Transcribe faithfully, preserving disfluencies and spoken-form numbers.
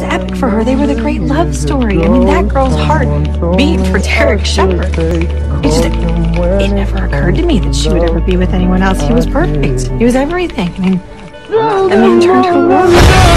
epic for her. They were the great love story. I mean, that girl's heart beat for Derek Shepherd. It just, it never occurred to me that she would ever be with anyone else. He was perfect. He was everything. I mean, the man turned her world.